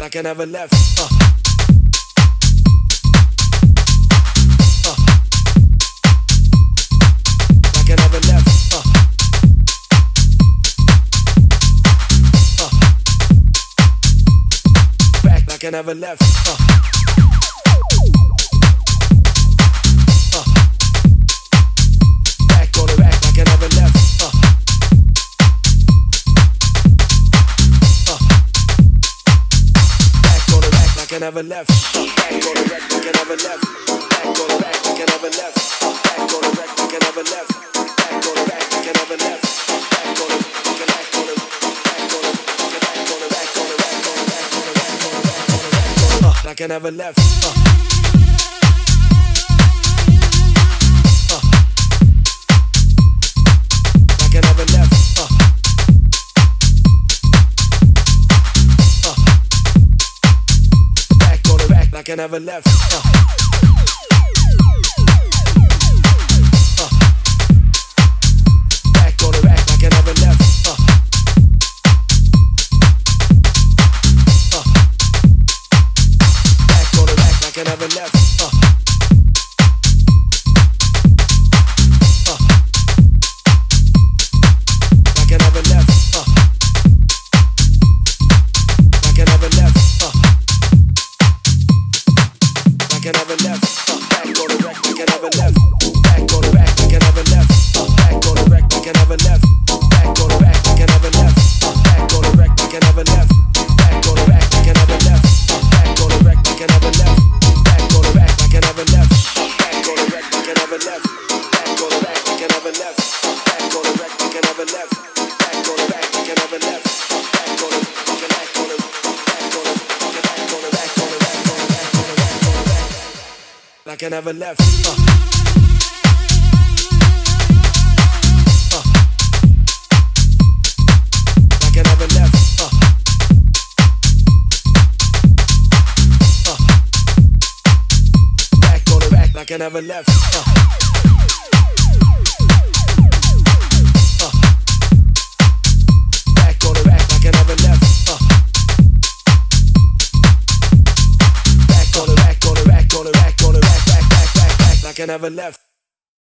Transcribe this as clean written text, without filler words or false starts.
like I never left. Like I never left. Back like I never left. Back on the rack like I never left. Back on the rack like I never left. Back on the rack like I never left. Back on the rack like I never left. Back on the rack like I never left. Back on the rack like I never left. Back on the back on the back on the back on the back on the back on the back on the back on the back on the back on the like I never left. Like I never left. Back on the rack like I never left. Back on the rack like I never left. Back on the rack like I never left. Like I never left. Like I never left. Like I never left. Back on the rack like I never left. Back on the rack like I never left. Back on the rack like I never left. Back on the rack like I never left. Back on the rack like I never left. Back on the rack like I never left. Back on the rack like I never left. Back on the rack like I never left. Back on the rack like I never left. Back on the rack like I never left. Back on the rack like I never left. Back on the rack like I never left. Back on the back on the back on the back on the back on the back on the back on the back on the back like I never left. Like I never left. Back on the rack like I never left. Back on the rack like I never left. Back on the rack on the rack on the rack on the rack back like I never left.